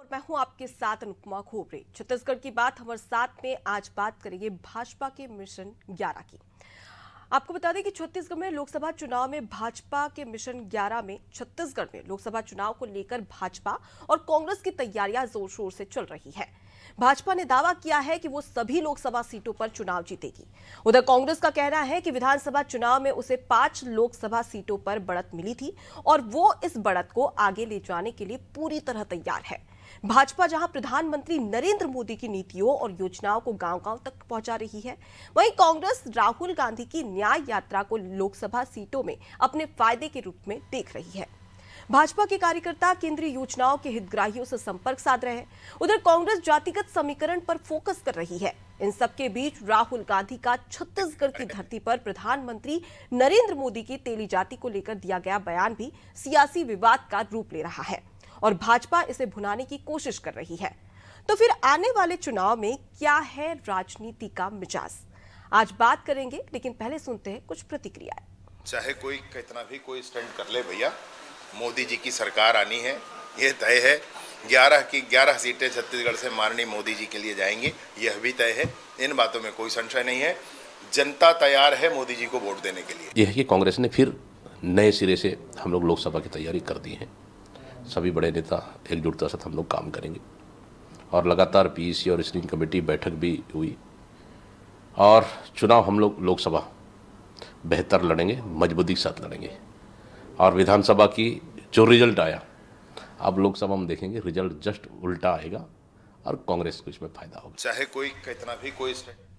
मैं हूं आपके साथ अनुपमा खोपड़े। छत्तीसगढ़ की बात हमारे साथ में आज बात करेंगे भाजपा के मिशन 11 की। आपको बता दें कि छत्तीसगढ़ में लोकसभा चुनाव में भाजपा के मिशन 11 में छत्तीसगढ़ में लोकसभा चुनाव को लेकर भाजपा और कांग्रेस की तैयारियां जोर शोर से चल रही है। भाजपा ने दावा किया है कि वो सभी लोकसभा सीटों पर चुनाव जीतेगी। उधर कांग्रेस का कहना है कि विधानसभा चुनाव में उसे 5 लोकसभा सीटों पर बढ़त मिली थी और वो इस बढ़त को आगे ले जाने के लिए पूरी तरह तैयार है। भाजपा जहां प्रधानमंत्री नरेंद्र मोदी की नीतियों और योजनाओं को गांव-गांव तक पहुंचा रही है, वहीं कांग्रेस राहुल गांधी की न्याय यात्रा को लोकसभा सीटों में अपने फायदे के रूप में देख रही है। भाजपा के कार्यकर्ता केंद्रीय योजनाओं के हितग्राहियों से संपर्क साध रहे हैं। उधर कांग्रेस जातिगत समीकरण पर फोकस कर रही है। इन सबके बीच राहुल गांधी का छत्तीसगढ़ की धरती पर प्रधानमंत्री नरेंद्र मोदी की तेली जाति को लेकर दिया गया बयान भी सियासी विवाद का रूप ले रहा है और भाजपा इसे भुनाने की कोशिश कर रही है। तो फिर आने वाले चुनाव में क्या है राजनीति का मिजाज, आज बात करेंगे, लेकिन पहले सुनते हैं कुछ प्रतिक्रियाएं। चाहे कोई कितना भी कोई स्टंट कर ले भैया, मोदी जी की सरकार आनी है, ये तय है। 11 की 11 सीटें छत्तीसगढ़ से माननीय मोदी जी के लिए जाएंगी, यह भी तय है। इन बातों में कोई संशय नहीं है। जनता तैयार है मोदी जी को वोट देने के लिए। यह है कि कांग्रेस ने फिर नए सिरे से हम लोग लोकसभा की तैयारी कर दी है। सभी बड़े नेता एकजुटता से हम लोग काम करेंगे और लगातार पीसी और स्क्रीनिंग कमेटी बैठक भी हुई और चुनाव हम लोग लोकसभा बेहतर लड़ेंगे, मजबूती के साथ लड़ेंगे और विधानसभा की जो रिजल्ट आया, अब लोकसभा में देखेंगे रिजल्ट जस्ट उल्टा आएगा और कांग्रेस को इसमें फायदा होगा। चाहे कोई कितना भी कोई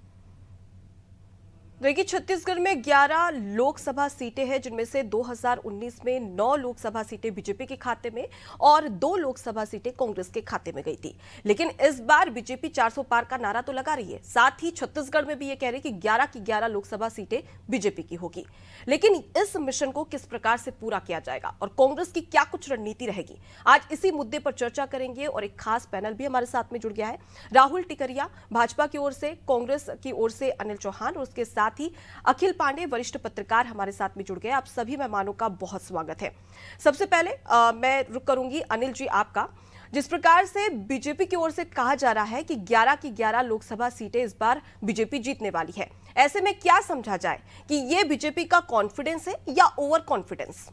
देखिए, छत्तीसगढ़ में 11 लोकसभा सीटें हैं, जिनमें से 2019 में 9 लोकसभा सीटें बीजेपी के खाते में और 2 लोकसभा सीटें कांग्रेस के खाते में गई थी। लेकिन इस बार बीजेपी 400 पार का नारा तो लगा रही है, साथ ही छत्तीसगढ़ में भी ये कह रही है कि 11 की 11 लोकसभा सीटें बीजेपी की होगी। लेकिन इस मिशन को किस प्रकार से पूरा किया जाएगा और कांग्रेस की क्या कुछ रणनीति रहेगी, आज इसी मुद्दे पर चर्चा करेंगे। और एक खास पैनल भी हमारे साथ में जुड़ गया है। राहुल टिकरिया भाजपा की ओर से, कांग्रेस की ओर से अनिल चौहान और उसके साथ ही अखिल पांडे वरिष्ठ पत्रकार हमारे साथ में जुड़ गए। आप सभी मेहमानों का बहुत स्वागत है। सबसे पहले मैं रुक करूंगी अनिल जी आपका। जिस प्रकार से बीजेपी की ओर से कहा जा रहा है कि 11 की 11 लोकसभा सीटें इस बार बीजेपी जीतने वाली है, ऐसे में क्या समझा जाए कि ये बीजेपी का कॉन्फिडेंस है या ओवर कॉन्फिडेंस?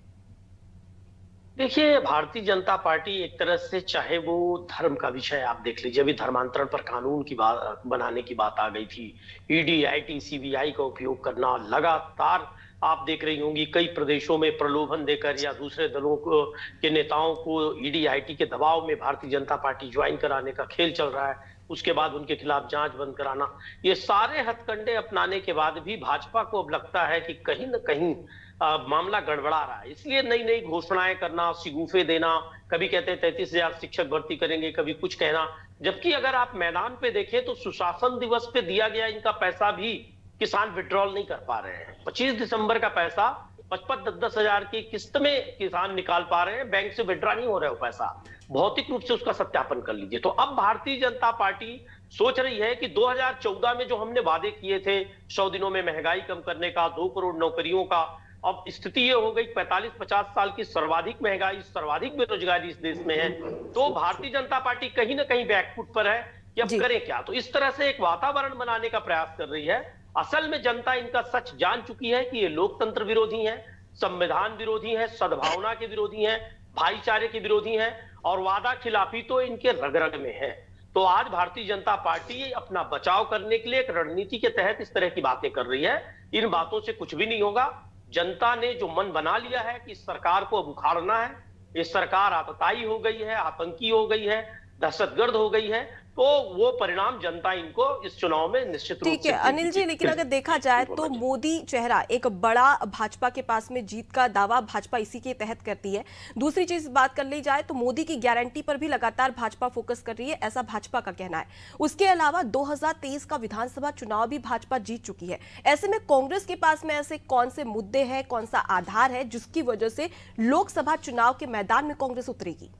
देखिए, भारतीय जनता पार्टी एक तरह से, चाहे वो धर्म का विषय आप देख लीजिए, अभी धर्मांतरण पर कानून की बात बनाने की बात आ गई थी। ईडी, आईटी, सीबीआई का उपयोग करना लगातार आप देख रही होंगी, कई प्रदेशों में प्रलोभन देकर या दूसरे दलों को के नेताओं को ईडी, आईटी के दबाव में भारतीय जनता पार्टी ज्वाइन कराने का खेल चल रहा है। उसके बाद उनके खिलाफ जांच बंद कराना, ये सारे हथकंडे अपनाने के बाद भी भाजपा को अब लगता है कि कहीं न कहीं मामला गड़बड़ा रहा है। इसलिए नई नई घोषणाएं करना, शिगुफे देना, कभी कहते हैं 33,000 शिक्षक भर्ती करेंगे, कभी कुछ कहना। जबकि अगर आप मैदान पे देखें तो सुशासन दिवस पे दिया गया इनका पैसा भी किसान विड्रॉल नहीं कर पा रहे हैं। 25 दिसंबर का पैसा 55-10 हजार की किस्त में किसान निकाल पा रहे हैं, बैंक से विड्रॉ नहीं हो रहा है वो पैसा। भौतिक रूप से उसका सत्यापन कर लीजिए। तो अब भारतीय जनता पार्टी सोच रही है कि 2014 में जो हमने वादे किए थे 100 दिनों में महंगाई कम करने का, 2 करोड़ नौकरियों का, अब स्थिति ये हो गई 45-50 साल की सर्वाधिक महंगाई, सर्वाधिक बेरोजगारी इस देश में है। तो भारतीय जनता पार्टी कहीं ना कहीं बैकफुट पर है कि अब करें क्या। तो इस तरह से एक वातावरण बनाने का प्रयास कर रही है। असल में जनता इनका सच जान चुकी है कि ये लोकतंत्र विरोधी हैं, संविधान विरोधी हैं, सद्भावना के विरोधी हैं, भाईचारे के विरोधी हैं और वादा खिलाफी तो इनके रग रग में है। तो आज भारतीय जनता पार्टी अपना बचाव करने के लिए एक रणनीति के तहत इस तरह की बातें कर रही है। इन बातों से कुछ भी नहीं होगा। जनता ने जो मन बना लिया है कि इस सरकार को अब उखाड़ना है, ये सरकार आतताई हो गई है, आतंकी हो गई है, दहशतगर्द हो गई है, तो वो परिणाम जनता इनको इस चुनाव में निश्चित रूप से। ठीक है अनिल जी, लेकिन अगर देखा जाए तो मोदी चेहरा एक बड़ा भाजपा के पास में जीत का दावा भाजपा इसी के तहत करती है। दूसरी चीज बात कर ली जाए तो मोदी की गारंटी पर भी लगातार भाजपा फोकस कर रही है, ऐसा भाजपा का कहना है। उसके अलावा 2023 का विधानसभा चुनाव भी भाजपा जीत चुकी है। ऐसे में कांग्रेस के पास में ऐसे कौन से मुद्दे हैं, कौन सा आधार है जिसकी वजह से लोकसभा चुनाव के मैदान में कांग्रेस उतरेगी?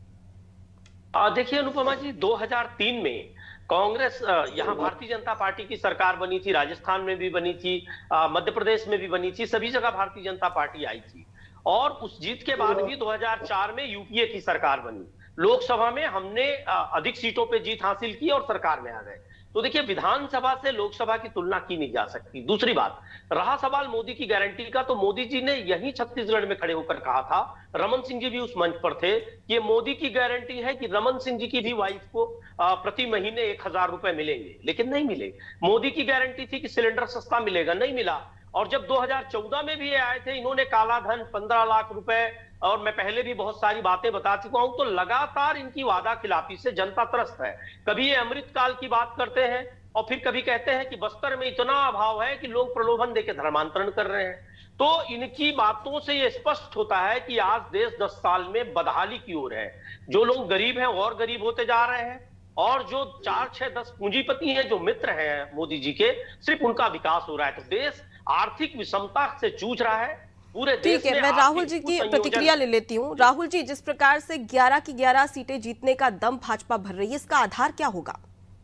देखिए अनुपमा जी, 2003 में कांग्रेस यहाँ भारतीय जनता पार्टी की सरकार बनी थी, राजस्थान में भी बनी थी, मध्य प्रदेश में भी बनी थी, सभी जगह भारतीय जनता पार्टी आई थी। और उस जीत के बाद भी 2004 में यूपीए की सरकार बनी। लोकसभा में हमने अधिक सीटों पे जीत हासिल की और सरकार में आ गए। तो देखिए, विधानसभा से लोकसभा की तुलना की नहीं जा सकती। दूसरी बात, रहा सवाल मोदी की गारंटी का, तो मोदी जी ने यही छत्तीसगढ़ में खड़े होकर कहा था, रमन सिंह जी भी उस मंच पर थे, कि मोदी की गारंटी है कि रमन सिंह जी की भी वाइफ को प्रति महीने 1,000 रुपए मिलेंगे, लेकिन नहीं मिले। मोदी की गारंटी थी कि सिलेंडर सस्ता मिलेगा, नहीं मिला। और जब 2014 में भी ये आए थे, इन्होंने काला धन 15 लाख रुपए, और मैं पहले भी बहुत सारी बातें बता चुका हूं, तो लगातार इनकी वादा खिलाफी से जनता त्रस्त है। कभी ये अमृतकाल की बात करते हैं और फिर कभी कहते हैं कि बस्तर में इतना अभाव है कि लोग प्रलोभन देकर धर्मांतरण कर रहे हैं। तो इनकी बातों से ये स्पष्ट होता है कि आज देश 10 साल में बदहाली की ओर है। जो लोग गरीब हैं और गरीब होते जा रहे हैं, और जो 4, 6, 10 पूंजीपति हैं जो मित्र हैं मोदी जी के, सिर्फ उनका विकास हो रहा है। तो देश आर्थिक विषमता से जूझ रहा है पूरे देश में। ठीक है, मैं राहुल जी की प्रतिक्रिया ले लेती हूँ। राहुल जी, जिस प्रकार से 11 की 11 सीटें जीतने का दम भाजपा भर रही है, इसका आधार क्या होगा?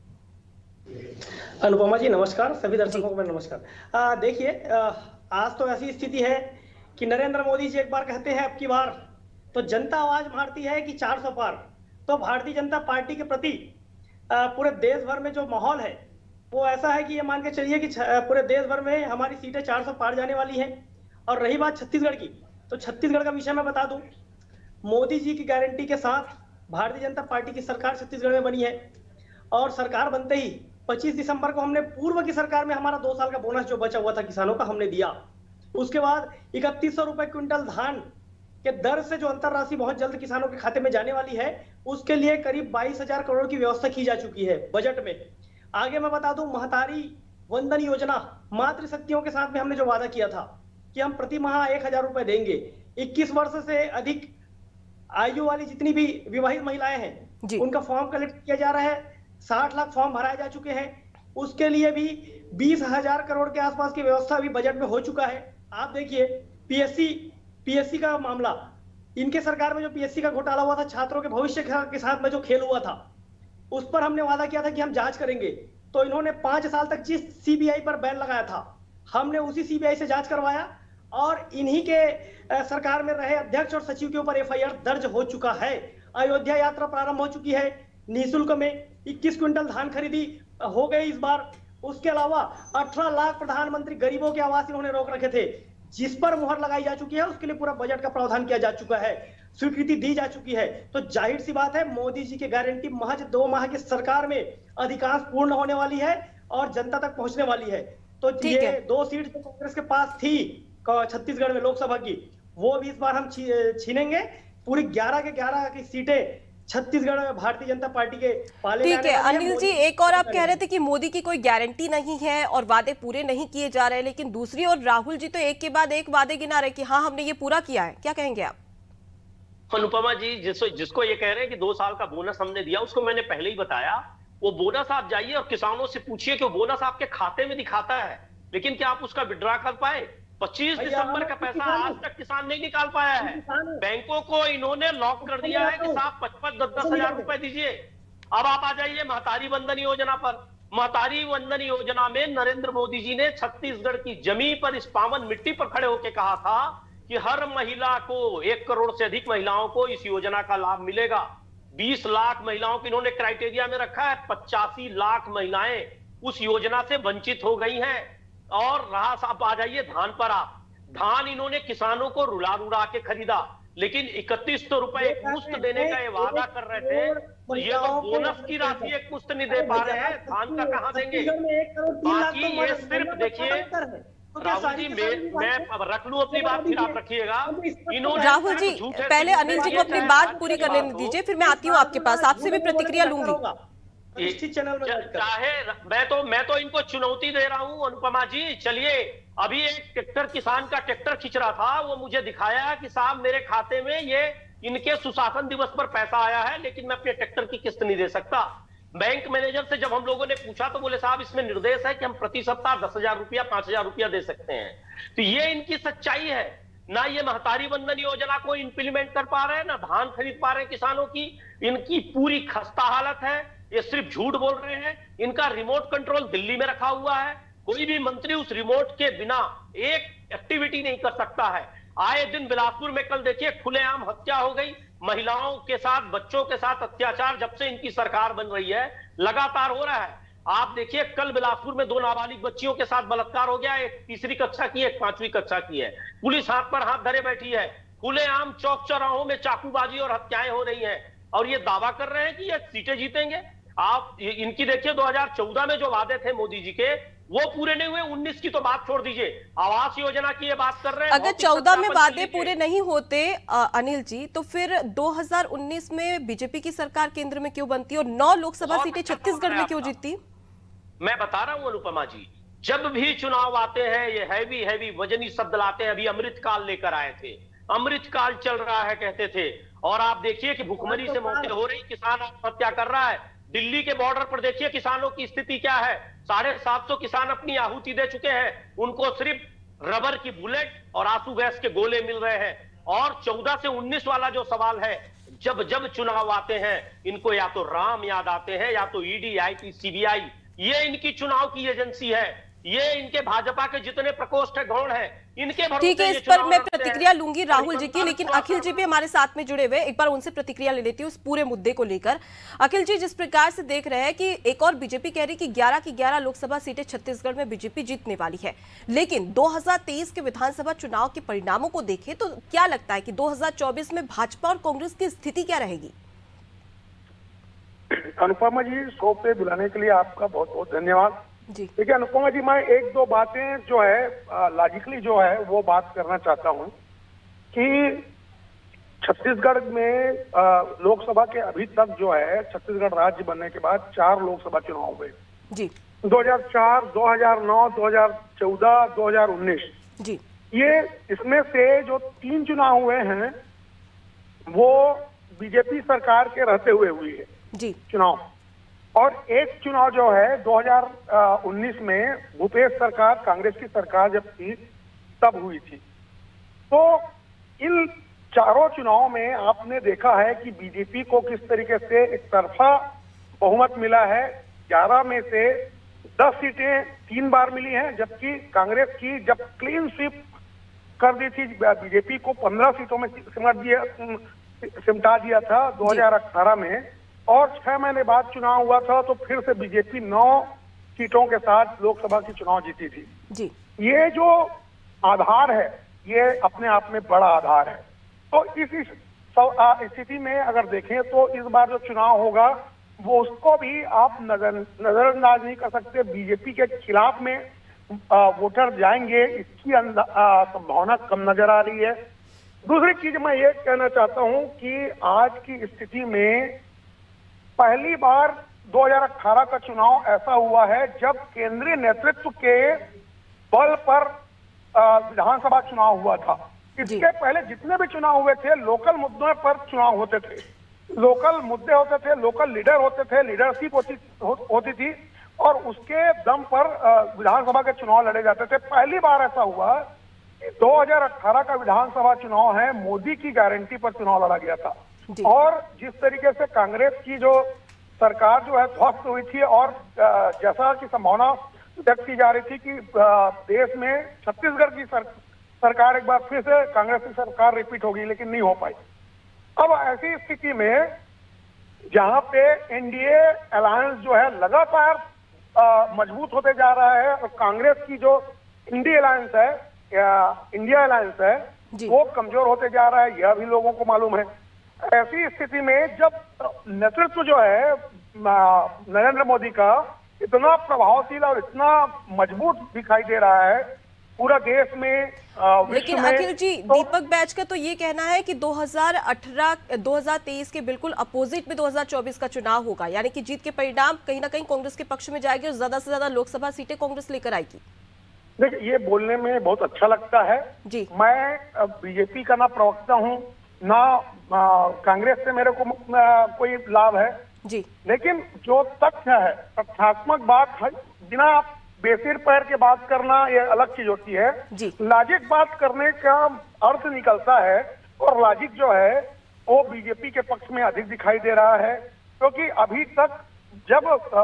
अनुपमा जी नमस्कार, सभी दर्शकों को मैं नमस्कार। देखिए, आज तो ऐसी स्थिति है कि नरेंद्र मोदी जी एक बार कहते हैं अब की बार, तो जनता आवाज मारती है कि 400 पार। तो भारतीय जनता पार्टी के प्रति पूरे देश भर में जो माहौल है वो ऐसा है कि ये मान के चलिए कि पूरे देश भर में हमारी सीटें 400 पार जाने वाली हैं। और रही बात छत्तीसगढ़ की, तो छत्तीसगढ़ का विषय मैं बता दूं, मोदी जी की गारंटी के साथ भारतीय जनता पार्टी की सरकार छत्तीसगढ़ में बनी है। और सरकार बनते ही 25 दिसंबर को हमने पूर्व की सरकार में हमारा 2 साल का बोनस जो बचा हुआ था किसानों का हमने दिया। उसके बाद 3100 रुपए क्विंटल धान के दर से जो अंतरराशि बहुत जल्द किसानों के खाते में जाने वाली है, उसके लिए करीब 22,000 करोड़ की व्यवस्था की जा चुकी है बजट में। आगे मैं बता दूं, महतारी वंदन योजना, मातृशक्तियों के साथ में हमने जो वादा किया था कि हम प्रति माह 1,000 रुपए देंगे। 21 वर्ष से अधिक आयु वाली जितनी भी विवाहित महिलाएं हैं उनका फॉर्म कलेक्ट किया जा रहा है। 60 लाख फॉर्म भराए जा चुके हैं। उसके लिए भी 20,000 करोड़ के आसपास की व्यवस्था भी बजट में हो चुका है। आप देखिए, पीएससी का मामला, इनके सरकार में जो पीएससी का घोटाला हुआ था, छात्रों के भविष्य के साथ में जो खेल हुआ था, उस पर हमने वादा किया था कि हम जांच करेंगे। तो इन्होंने 5 साल तक जिस सीबीआई पर बैन लगाया था, हमने उसी सीबीआई से जांच करवाया और इन्हीं के सरकार में रहे अध्यक्ष और सचिव के ऊपर एफआईआर दर्ज हो चुका है। अयोध्या यात्रा प्रारंभ हो चुकी है। निःशुल्क में 21 क्विंटल धान खरीदी हो गई इस बार। उसके अलावा 18 लाख प्रधानमंत्री गरीबों के आवास इन्होंने रोक रखे थे, जिस पर मुहर लगाई जा चुकी है। उसके लिए पूरा बजट का प्रावधान किया जा चुका है, स्वीकृति दी जा चुकी है। तो जाहिर सी बात है, मोदी जी की गारंटी महज 2 माह की सरकार में अधिकांश पूर्ण होने वाली है और जनता तक पहुंचने वाली है। तो ये 2 सीट जो कांग्रेस के पास थी छत्तीसगढ़ में लोकसभा की, वो भी इस बार हम छीनेंगे। पूरी 11 के 11 की सीटें छत्तीसगढ़ में भारतीय जनता पार्टी के पाले। ठीक है अनिल जी, एक और आप कह रहे थे कि मोदी की कोई गारंटी नहीं है और वादे पूरे नहीं किए जा रहे, लेकिन दूसरी ओर राहुल जी तो एक के बाद एक वादे गिना रहे कि हाँ हमने ये पूरा किया है। क्या कहेंगे आप? अनुपमा जी, जिसको ये कह रहे हैं कि 2 साल का बोनस हमने दिया, उसको मैंने पहले ही बताया। वो बोनस आप जाइए और किसानों से पूछिए कि वो बोनस आपके खाते में दिखाता है, लेकिन क्या आप उसका विड्रॉ कर पाए? 25 दिसंबर का पैसा आज तक किसान नहीं निकाल पाया है। बैंकों को इन्होंने लॉक कर दिया है कि साहब 55-10 हजार रुपए दीजिए। अब आप आ जाइए महतारी वंदन योजना पर। महतारी वंदन योजना में नरेंद्र मोदी जी ने छत्तीसगढ़ की जमीन पर, इस पावन मिट्टी पर खड़े होकर कहा था कि हर महिला को, 1 करोड़ से अधिक महिलाओं को इस योजना का लाभ मिलेगा। 20 लाख महिलाओं को इन्होंने क्राइटेरिया में रखा है। 85 लाख महिलाएं उस योजना से वंचित हो गई हैं। और रहा साहब, आ जाइए धान पर। आप धान इन्होंने किसानों को रुला रुला के खरीदा, लेकिन 3100 रुपए एक मुश्त देने का ये वादा कर रहे थे। तो ये तो बोनस की राशि एक मुश्त नहीं दे पा रहे हैं, धान का कहां देंगे? बाकी ये सिर्फ देखिए राहुल जी, मैं रख लूं अपनी बात, फिर आप रखिएगा। इन्होंने राहुल जी पहले अनिल जी को अपनी बात पूरी करने दीजिए, फिर मैं आती हूँ आपके पास, आपसे भी प्रतिक्रिया लूंगी। चैनल में चाहे मैं तो इनको चुनौती दे रहा हूं अनुपमा जी। चलिए, अभी एक ट्रैक्टर, किसान का ट्रैक्टर खींच रहा था, वो मुझे दिखाया कि साहब मेरे खाते में ये इनके सुशासन दिवस पर पैसा आया है, लेकिन मैं अपने ट्रैक्टर की किस्त नहीं दे सकता। बैंक मैनेजर से जब हम लोगों ने पूछा तो बोले साहब इसमें निर्देश है कि हम प्रति सप्ताह 10,000 रुपया, 5,000 रुपया दे सकते हैं। तो ये इनकी सच्चाई है। ना ये महतारी वंदन योजना को इंप्लीमेंट कर पा रहे हैं, ना धान खरीद पा रहे हैं किसानों की। इनकी पूरी खस्ता हालत है। ये सिर्फ झूठ बोल रहे हैं। इनका रिमोट कंट्रोल दिल्ली में रखा हुआ है। कोई भी मंत्री उस रिमोट के बिना एक एक्टिविटी नहीं कर सकता है। आए दिन बिलासपुर में कल देखिए खुलेआम हत्या हो गई, महिलाओं के साथ, बच्चों के साथ अत्याचार जब से इनकी सरकार बन रही है लगातार हो रहा है। आप देखिए, कल बिलासपुर में 2 नाबालिग बच्चियों के साथ बलात्कार हो गया, एक 3री कक्षा की, एक 5वीं कक्षा की है। पुलिस हाथ पर हाथ धरे बैठी है, खुलेआम चौक चौराहों में चाकूबाजी और हत्याएं हो रही हैं, और ये दावा कर रहे हैं कि ये सीटें जीतेंगे। आप इनकी देखिए, 2014 में जो वादे थे मोदी जी के, वो पूरे नहीं हुए। 19 की तो बात छोड़ दीजिए, आवास योजना की ये बात कर रहे हैं। अगर 14 में वादे पूरे नहीं होते अनिल जी, तो फिर 2019 में बीजेपी की सरकार केंद्र में क्यों बनती और 9 लोकसभा सीटें छत्तीसगढ़ में क्यों जीतती? मैं बता रहा हूं अनुपमा जी, जब भी चुनाव आते हैं ये हैवी वजनी शब्द लाते हैं। अभी अमृतकाल लेकर आए थे, अमृतकाल चल रहा है कहते थे, और आप देखिए कि भुखमरी से मौतें हो रही, किसान आत्महत्या कर रहा है। दिल्ली के बॉर्डर पर देखिए किसानों की स्थिति क्या है, 750 किसान अपनी आहुति दे चुके हैं, उनको सिर्फ रबर की बुलेट और आंसू गैस के गोले मिल रहे हैं। और 14 से 19 वाला जो सवाल है, जब जब चुनाव आते हैं इनको या तो राम याद आते हैं या तो ईडी, आईटी, सीबीआई। ये इनकी चुनाव की एजेंसी है, ये इनके भाजपा के जितने प्रकोष्ठ है, गौड़ है, इनके भरोसे। ठीक है, इस पर मैं प्रतिक्रिया लूंगी राहुल जी की, लेकिन अखिल जी भी हमारे साथ में जुड़े हुए, एक बार उनसे प्रतिक्रिया ले लेती हूँ इस पूरे मुद्दे को लेकर। अखिल जी, जिस प्रकार से देख रहे हैं कि एक और बीजेपी कह रही कि 11 की 11 लोकसभा सीटें छत्तीसगढ़ में बीजेपी जीतने वाली है, लेकिन 2023 के विधानसभा चुनाव के परिणामों को देखें तो क्या लगता है कि 2024 में भाजपा और कांग्रेस की स्थिति क्या रहेगी? अनुपमा जी, शो पे बुलाने के लिए आपका बहुत बहुत धन्यवाद जी। देखिए अनुपमा जी, मैं 1-2 बातें जो है लॉजिकली जो है वो बात करना चाहता हूं कि छत्तीसगढ़ में लोकसभा के अभी तक जो है छत्तीसगढ़ राज्य बनने के बाद 4 लोकसभा चुनाव हुए जी। 2004, 2009, 2014, 2019 जी। ये इसमें से जो 3 चुनाव हुए हैं वो बीजेपी सरकार के रहते हुए हुई है जी चुनाव, और एक चुनाव जो है 2019 में भूपेश सरकार, कांग्रेस की सरकार जब थी तब हुई थी। तो इन चारों चुनाव में आपने देखा है कि बीजेपी को किस तरीके से एक तरफा बहुमत मिला है। 11 में से 10 सीटें 3 बार मिली हैं, जबकि कांग्रेस की जब क्लीन स्वीप कर दी थी बीजेपी को 15 सीटों में सिमटा दिया था 2018 में, और 6 महीने बाद चुनाव हुआ था तो फिर से बीजेपी 9 सीटों के साथ लोकसभा की चुनाव जीती थी जी। ये जो आधार है ये अपने आप में बड़ा आधार है। तो इस स्थिति में अगर देखें तो इस बार जो चुनाव होगा वो उसको भी आप नजरअंदाज नहीं कर सकते। बीजेपी के खिलाफ में वोटर जाएंगे, इसकी संभावना कम नजर आ रही है। दूसरी चीज मैं ये कहना चाहता हूं कि आज की स्थिति में पहली बार 2018 का चुनाव ऐसा हुआ है जब केंद्रीय नेतृत्व के बल पर विधानसभा चुनाव हुआ था। इसके पहले जितने भी चुनाव हुए थे लोकल मुद्दों पर चुनाव होते थे, लोकल मुद्दे होते थे, लोकल लीडर होते थे, लीडरशिप होती थी और उसके दम पर विधानसभा के चुनाव लड़े जाते थे। पहली बार ऐसा हुआ 2018 का विधानसभा चुनाव है, मोदी की गारंटी पर चुनाव लड़ा गया था, और जिस तरीके से कांग्रेस की जो सरकार जो है ध्वस्त हुई थी, और जैसा कि संभावना व्यक्त की जा रही थी कि देश में छत्तीसगढ़ की सरकार एक बार फिर से कांग्रेस की सरकार रिपीट होगी, लेकिन नहीं हो पाई। अब ऐसी स्थिति में जहां पे एनडीए अलायंस जो है लगातार मजबूत होते जा रहा है और कांग्रेस की जो इंडिया अलायंस है वो कमजोर होते जा रहा है, यह भी लोगों को मालूम है। ऐसी स्थिति में जब नेतृत्व जो है नरेंद्र मोदी का इतना प्रभावशील और इतना मजबूत दिखाई दे रहा है पूरा देश में, लेकिन अखिल जी, दीपक बैच का तो ये कहना है कि 2023 के बिल्कुल अपोजिट में 2024 का चुनाव होगा, यानी कि जीत के परिणाम कहीं ना कहीं कांग्रेस के पक्ष में जाएगी और ज्यादा से ज्यादा लोकसभा सीटें कांग्रेस लेकर आएगी। देखिए, ये बोलने में बहुत अच्छा लगता है जी। मैं बीजेपी का ना प्रवक्ता हूँ ना कांग्रेस से मेरे को कोई लाभ है जी, लेकिन जो तथ्य है, तथ्यात्मक बात है, बिना बेसिर पैर के बात करना ये अलग चीज होती है जी। लॉजिक बात करने का अर्थ निकलता है, और लॉजिक जो है वो बीजेपी के पक्ष में अधिक दिखाई दे रहा है, क्योंकि अभी तक जब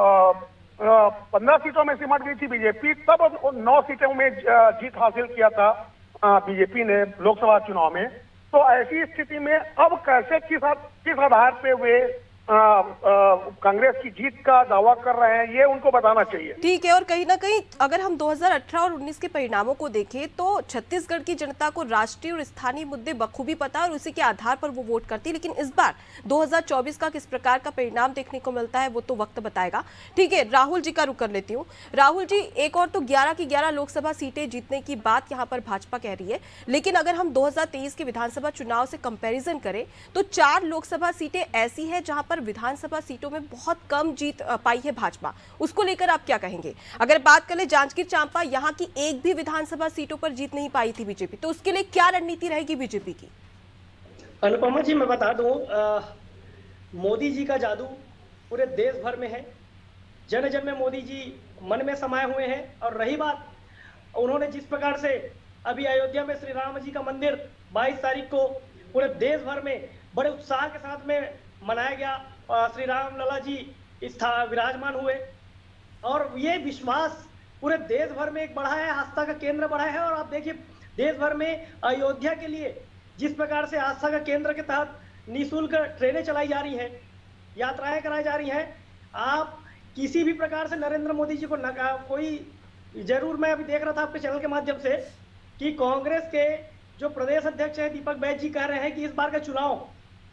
15 सीटों में सिमट गई थी बीजेपी, तब 9 सीटों में जीत हासिल किया था बीजेपी ने लोकसभा चुनाव में। तो ऐसी स्थिति में अब कैसे किस आधार पे वे कांग्रेस की जीत का दावा कर रहे हैं, ये उनको बताना चाहिए। ठीक है, और कहीं ना कहीं अगर हम 2018 और 19 के परिणामों को देखें तो छत्तीसगढ़ की जनता को राष्ट्रीय और स्थानीय मुद्दे बखूबी पता है और उसी के आधार पर वो वोट करती है। लेकिन इस बार 2024 का किस प्रकार का परिणाम देखने को मिलता है वो तो वक्त बताएगा। ठीक है, राहुल जी का रुख कर लेती हूँ। राहुल जी, एक और तो 11 की 11 लोकसभा सीटें जीतने की बात यहाँ पर भाजपा कह रही है, लेकिन अगर हम 2023 के विधानसभा चुनाव से कंपेरिजन करें तो 4 लोकसभा सीटें ऐसी है जहां पर विधानसभा सीटों में बहुत कम जीत पाई है भाजपा। उसको लेकर आप क्या कहेंगे? अगर बात करें जांजगीर चांपा, यहां की एक भी विधानसभा सीटों पर जीत नहीं पाई थी बीजेपी, तो उसके लिए क्या रणनीति रहेगी बीजेपी की? अनुपमा जी, मैं बता दूं, मोदी जी का जादू पूरे देश भर में है। जन जन में मोदी जी मन में समाये हुए हैं। और रही बात, उन्होंने जिस प्रकार से अभी अयोध्या में श्री राम जी का मंदिर 22 तारीख को पूरे देश भर में बड़े उत्साह के साथ में मनाया गया, श्री राम लला जी विराजमान हुए, और ये विश्वास पूरे देश भर में एक बढ़ा है, आस्था का केंद्र बढ़ा है। और आप देखिए, देश भर में अयोध्या के लिए जिस प्रकार से आस्था का केंद्र के तहत निःशुल्क ट्रेनें चलाई जा रही हैं, यात्राएं कराई जा रही हैं। आप किसी भी प्रकार से नरेंद्र मोदी जी को कोई, जरूर मैं अभी देख रहा था आपके चैनल के माध्यम से कि कांग्रेस के जो प्रदेश अध्यक्ष है दीपक बैज जी कह रहे हैं कि इस बार का चुनाव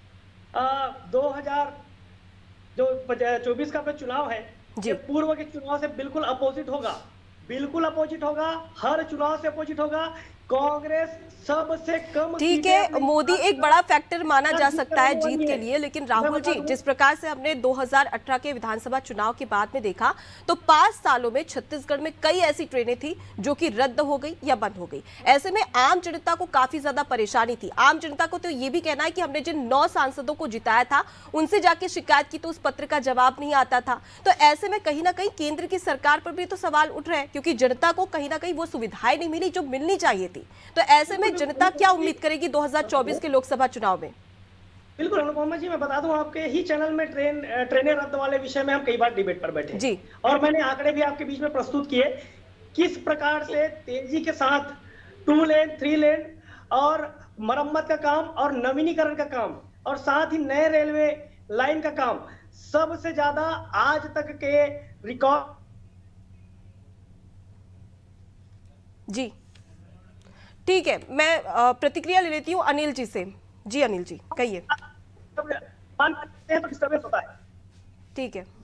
2024 का चुनाव है, ये पूर्व के चुनाव से बिल्कुल अपोजिट होगा, बिल्कुल अपोजिट होगा, हर चुनाव से अपोजिट होगा। कांग्रेस सबसे कम। ठीक है, मोदी एक बड़ा फैक्टर माना जा सकता है जीत के लिए, लेकिन राहुल जी, जिस प्रकार से हमने 2018 के विधानसभा चुनाव के बाद में देखा तो 5 सालों में छत्तीसगढ़ में कई ऐसी ट्रेनें थी जो कि रद्द हो गई या बंद हो गई। ऐसे में आम जनता को काफी ज्यादा परेशानी थी। आम जनता को तो ये भी कहना है कि हमने जिन 9 सांसदों को जिताया था उनसे जाके शिकायत की तो उस पत्र का जवाब नहीं आता था। तो ऐसे में कहीं ना कहीं केंद्र की सरकार पर भी तो सवाल उठ रहे हैं, क्योंकि जनता को कहीं ना कहीं वो सुविधाएं नहीं मिली जो मिलनी चाहिए थी। तो ऐसे में जनता क्या उम्मीद करेगी 2024 के लोकसभा चुनाव में? बिल्कुल अनुपमा जी, मैं बता दूं, आपके ही चैनल में ट्रेनें रद्द वाले विषय में हम कई बार डिबेट पर बैठे जी, और मैंने आंकड़े भी आपके बीच में प्रस्तुत किए किस प्रकार से तेजी के साथ 2 लेन 3 लेन और मरम्मत का काम और नवीनीकरण का काम और साथ ही नए रेलवे लाइन का काम सबसे ज्यादा आज तक के रिकॉर्ड। जी ठीक है, मैं प्रतिक्रिया ले लेती हूँ अनिल जी से। जी अनिल जी, कहिए। ठीक है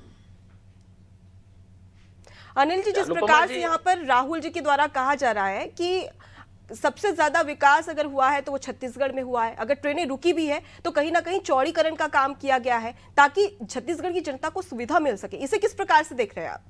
अनिल जी, जिस प्रकार से यहाँ पर राहुल जी के द्वारा कहा जा रहा है कि सबसे ज्यादा विकास अगर हुआ है तो वो छत्तीसगढ़ में हुआ है, अगर ट्रेनें रुकी भी है तो कहीं ना कहीं चौड़ीकरण का काम किया गया है ताकि छत्तीसगढ़ की जनता को सुविधा मिल सके, इसे किस प्रकार से देख रहे हैं आप?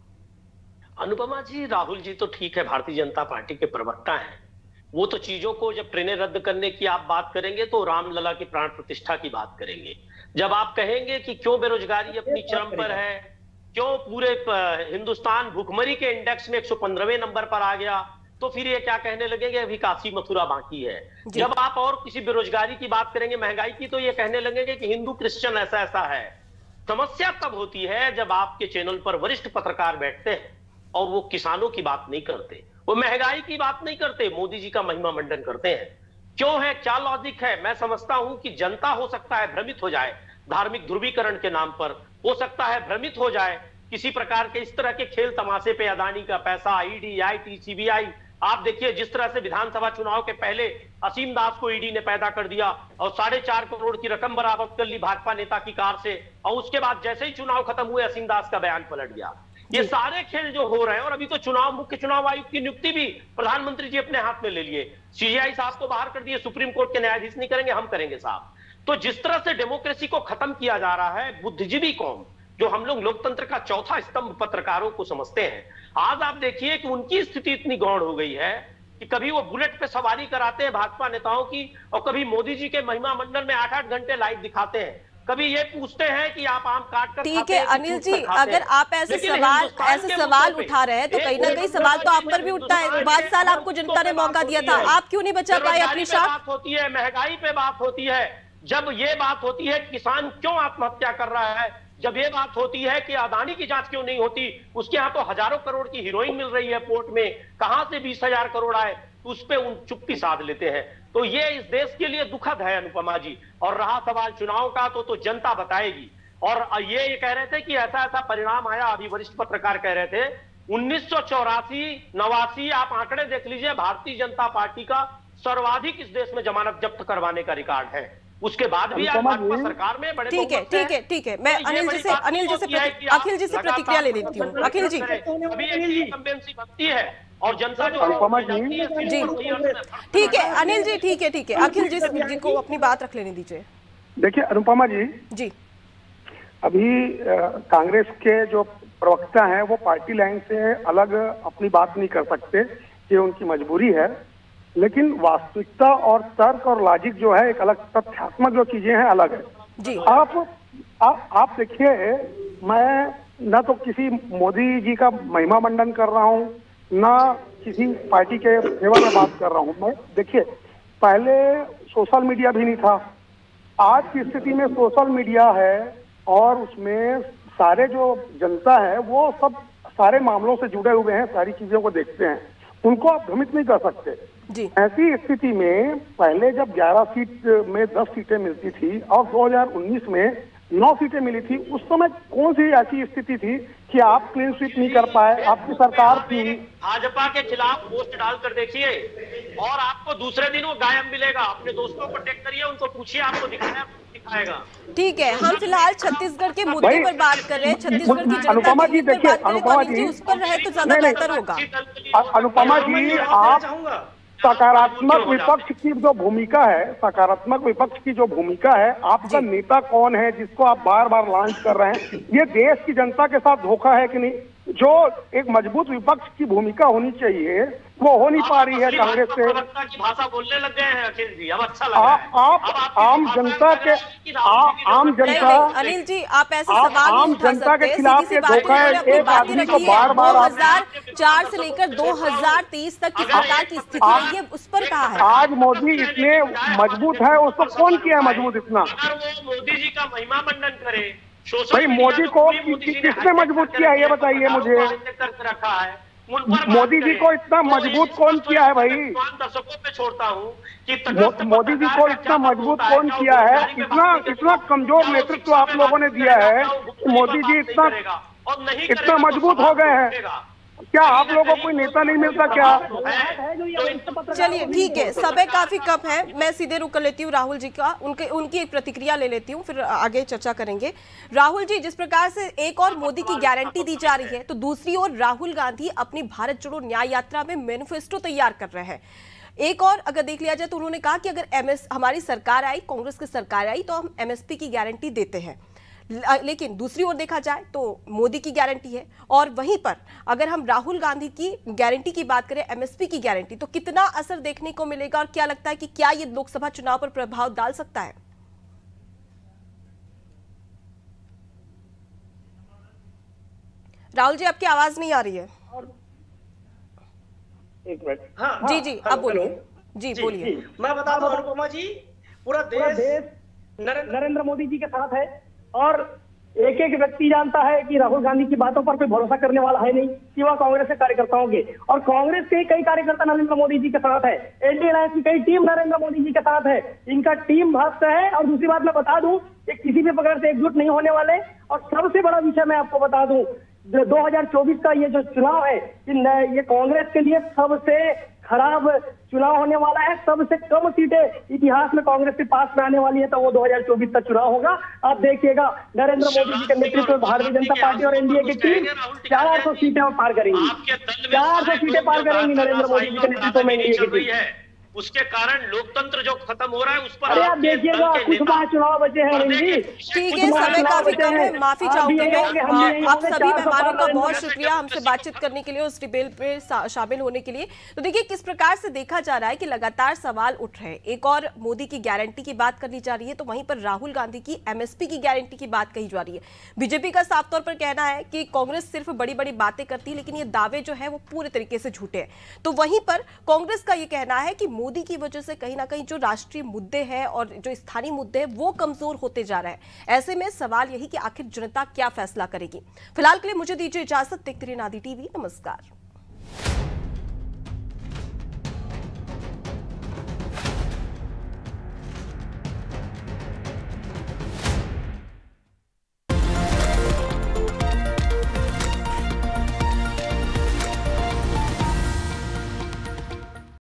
अनुपमा जी, राहुल जी तो ठीक है, भारतीय जनता पार्टी के प्रवक्ता हैं, वो तो चीजों को, जब ट्रेनें रद्द करने की आप बात करेंगे तो रामलला की प्राण प्रतिष्ठा की बात करेंगे। जब आप कहेंगे कि क्यों बेरोजगारी अपनी चरम पर है, क्यों पूरे हिंदुस्तान भुखमरी के इंडेक्स में 115वें नंबर पर आ गया, तो फिर ये क्या कहने लगेंगे अभी काशी मथुरा बाकी है। जब आप और किसी बेरोजगारी की बात करेंगे, महंगाई की, तो ये कहने लगेंगे कि हिंदू क्रिश्चियन ऐसा ऐसा है। समस्या तब होती है जब आपके चैनल पर वरिष्ठ पत्रकार बैठते हैं और वो किसानों की बात नहीं करते, वो महंगाई की बात नहीं करते, मोदी जी का महिमा मंडन करते हैं। क्यों है, क्या लॉजिक है? मैं समझता हूं कि जनता हो सकता है भ्रमित हो जाए, धार्मिक ध्रुवीकरण के नाम पर हो सकता है भ्रमित हो जाए, किसी प्रकार के इस तरह के खेल तमाशे पे अदानी का पैसा, ईडी, आईटी, सीबीआई। आप देखिए जिस तरह से विधानसभा चुनाव के पहले असीम दास को ईडी ने पैदा कर दिया और 4.5 करोड़ की रकम बरामद कर ली भाजपा नेता की कार से, और उसके बाद जैसे ही चुनाव खत्म हुए असीम दास का बयान पलट गया। ये सारे खेल जो हो रहे हैं, और अभी तो मुख्य चुनाव आयुक्त की नियुक्ति भी प्रधानमंत्री जी अपने हाथ में ले लिए, सीजीआई साहब को बाहर कर दिए, सुप्रीम कोर्ट के न्यायाधीश नहीं करेंगे, हम करेंगे साहब। तो जिस तरह से डेमोक्रेसी को खत्म किया जा रहा है, बुद्धिजीवी कौम जो हम लोग लोकतंत्र का चौथा स्तंभ पत्रकारों को समझते हैं, आज आप देखिए कि उनकी स्थिति इतनी गौण हो गई है कि कभी वो बुलेट पे सवारी कराते हैं भाजपा नेताओं की, और कभी मोदी जी के महिमा मंडल में 8-8 घंटे लाइव दिखाते हैं, कभी ये पूछते हैं कि आप आम काट कर। ठीक है अनिल जी, अगर आप ऐसे सवाल उठा रहे हैं तो कहीं ना कहीं सवाल तो आप पर भी उठता है। 5 साल आपको जनता ने मौका दिया था, आप क्यों नहीं बचा पाए अपनी शाख? बात होती है, महंगाई पे बात होती है, जब ये बात होती है किसान क्यों आत्महत्या कर रहा है, जब ये बात होती है कि अदानी की जांच क्यों नहीं होती, उसके यहाँ तो हजारों करोड़ की हीरोइन मिल रही है पोर्ट में, कहां से 20,000 करोड़ आए, उस पे उन चुप्पी साध लेते हैं। तो ये इस देश के लिए दुखद है अनुपमा जी। और रहा सवाल चुनाव का, तो जनता बताएगी। और ये कह रहे थे कि ऐसा ऐसा परिणाम आया, अभी वरिष्ठ पत्रकार कह रहे थे 1984-89 आप आंकड़े देख लीजिए, भारतीय जनता पार्टी का सर्वाधिक इस देश में जमानत जब्त करवाने का रिकॉर्ड है। उसके बाद भी आज भाजपा सरकार में बड़े ठीक है मैं अखिल जी से प्रतिक्रिया ले लेती हूँ। अखिल जी इनकम्बेंसी बनती है और जनता जो जी ठीक है अनिल जी, ठीक है अखिल जी को अपनी बात रख लेने दीजिए। देखिए अनुपमा जी, अभी कांग्रेस के जो प्रवक्ता हैं वो पार्टी लाइन से अलग अपनी बात नहीं कर सकते, ये उनकी मजबूरी है। लेकिन वास्तविकता और तर्क और लॉजिक जो है एक अलग, तथ्यात्मक जो चीजें हैं अलग है जी। आप देखिए, मैं ना तो किसी मोदी जी का महिमा मंडन कर रहा हूँ, ना किसी पार्टी के सेवा में बात कर रहा हूँ। मैं देखिए, पहले सोशल मीडिया भी नहीं था, आज की स्थिति में सोशल मीडिया है और उसमें सारे जो जनता है वो सब सारे मामलों से जुड़े हुए हैं, सारी चीजों को देखते हैं, उनको आप भ्रमित नहीं कर सकते जी। ऐसी स्थिति में पहले जब 11 सीट में 10 सीटें मिलती थी और 2019 में 9 सीटें मिली थी, उस समय कौन सी ऐसी स्थिति थी कि आप क्लीन स्वीप नहीं कर पाए? आपकी सरकार थी। भाजपा के खिलाफ पोस्ट डालकर देखिए और आपको दूसरे दिन वो गायब मिलेगा। अपने दोस्तों को टेक करिए, उनको पूछिए, आपको दिखाएगा। ठीक है, हम फिलहाल छत्तीसगढ़ के मुद्दे पर बात कर रहे हैं। छत्तीसगढ़ की जनता अनुपमा जी देखिए, अनुपमा जी उस पर रहे तो ज्यादा बेहतर होगा। अनुपमा जी, आप सकारात्मक विपक्ष की जो भूमिका है, सकारात्मक विपक्ष की जो भूमिका है, आपका नेता कौन है जिसको आप बार बार लॉन्च कर रहे हैं? ये देश की जनता के साथ धोखा है कि नहीं? जो एक मजबूत विपक्ष की भूमिका होनी चाहिए वो हो नहीं पा रही है कांग्रेस से। की भाषा बोलने लग गए हैं अखिल जी, अब अच्छा लग रहा है। आप आम जनता के आम जनता अनिल जी, आप ऐसे सवाल आम जनता के खिलाफ ये धोखा है। एक आदमी को बार बार 2004 से लेकर 2023 तक की सरकार की स्थिति है, ये उस पर कहा है। आज मोदी इतने मजबूत है, उसको कौन किया है मजबूत इतना? अगर वो मोदी जी का महिमा मंडन करे, भाई मोदी को किसने मजबूत किया है ये बताइए मुझे। रखा है मोदी जी को इतना मजबूत कौन किया है भाई? दर्शकों पे छोड़ता हूँ कि मोदी जी को इतना मजबूत कौन किया है? इतना कमजोर नेतृत्व आप लोगों ने दिया है, मोदी जी इतना मजबूत हो गए हैं। क्या आप लोगों को कोई नेता नहीं मिलता क्या? चलिए ठीक है, समय काफी कम है, मैं सीधे रुक कर लेती हूँ राहुल जी का, उनकी एक प्रतिक्रिया ले लेती हूँ, फिर आगे चर्चा करेंगे। राहुल जी, जिस प्रकार से एक और मोदी की गारंटी दी जा रही है, तो दूसरी ओर राहुल गांधी अपनी भारत जोड़ो न्याय यात्रा में मैनिफेस्टो तैयार कर रहे हैं। एक और अगर देख लिया जाए तो उन्होंने कहा कि अगर हमारी सरकार आई, कांग्रेस की सरकार आई, तो हम MSP की गारंटी देते हैं। लेकिन दूसरी ओर देखा जाए तो मोदी की गारंटी है, और वहीं पर अगर हम राहुल गांधी की गारंटी की बात करें, MSP की गारंटी, तो कितना असर देखने को मिलेगा और क्या लगता है कि क्या ये लोकसभा चुनाव पर प्रभाव डाल सकता है? राहुल जी, आपकी आवाज नहीं आ रही है। एक मिनट। जी अब बोलिए। जी बोलिए। मैं बता दूं अनुपमा जी, पूरा देश नरेंद्र मोदी जी के साथ है और एक एक व्यक्ति जानता है कि राहुल गांधी की बातों पर कोई भरोसा करने वाला है नहीं, सिवा कांग्रेस के कार्यकर्ताओं के। और कांग्रेस के कई कार्यकर्ता नरेंद्र मोदी जी के साथ है, एनडीए अलायंस की कई टीम नरेंद्र मोदी जी के साथ है। इनका टीम भक्त है। और दूसरी बात मैं बता दूं, कि किसी भी प्रकार से एकजुट नहीं होने वाले। और सबसे बड़ा विषय मैं आपको बता दूं, 2024 का ये जो चुनाव है, ये कांग्रेस के लिए सबसे खराब चुनाव होने वाला है। सबसे कम सीटें इतिहास में कांग्रेस के पास में आने वाली है, तो वो 2024 का चुनाव होगा। आप देखिएगा, नरेंद्र मोदी जी के नेतृत्व में भारतीय जनता पार्टी और एनडीए की टीम 400 सीटें पार करेंगी। 400 सीटें पार करेंगी नरेंद्र मोदी जी के नेतृत्व में एनडीए की टीम। उसके कारण लोकतंत्र जो खत्म हो रहा है उस पर अरे आप देखिएगा, कुछ चुनाव बचे हैं। ठीक है, समय काफी कम है, माफी चाहूंगी मैं। आप सभी मेहमानों का बहुत शुक्रिया हमसे बातचीत करने के लिए, उस डिबेट पे शामिल होने के लिए। तो देखिए किस प्रकार से देखा जा रहा है कि लगातार सवाल उठ रहे हैं। एक और मोदी की गारंटी की बात करनी जा रही है, तो वहीं पर राहुल गांधी की MSP की गारंटी की बात कही जा रही है। बीजेपी का साफ तौर पर कहना है कि कांग्रेस सिर्फ बड़ी बड़ी बातें करती है, लेकिन ये दावे जो है वो पूरे तरीके से झूठे हैं। तो वहीं पर कांग्रेस का ये कहना है कि मोदी की वजह से कहीं ना कहीं जो राष्ट्रीय मुद्दे हैं और जो स्थानीय मुद्दे हैं वो कमजोर होते जा रहे हैं। ऐसे में सवाल यही कि आखिर जनता क्या फैसला करेगी। फिलहाल के लिए मुझे दीजिए इजाजत। देखते रहिए नादी टीवी। नमस्कार।